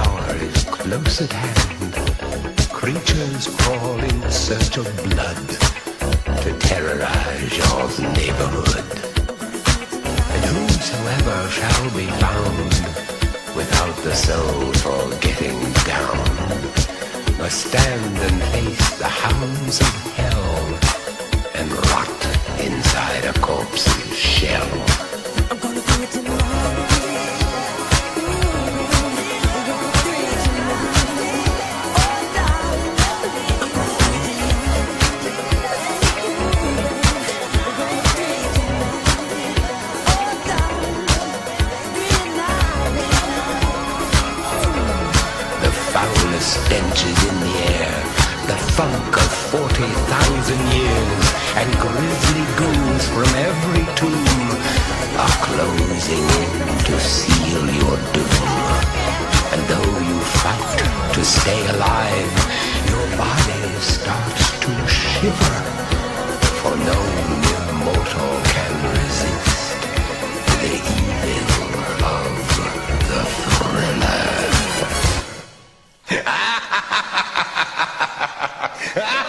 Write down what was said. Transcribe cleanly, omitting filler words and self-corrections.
hour is close at hand. Creatures crawl in search of blood to terrorize your neighborhood. And whosoever shall be found without the soul for getting down must stand and face the hounds of hell and rot inside a corpse's shell. Stench is in the air, the funk of 40,000 years, and grisly ghouls from every tomb are closing in to seal your doom. And though you fight to stay alive, your body starts to shiver, for no immortal can resist the evil of the thriller. Ha ha ha ha ha ha!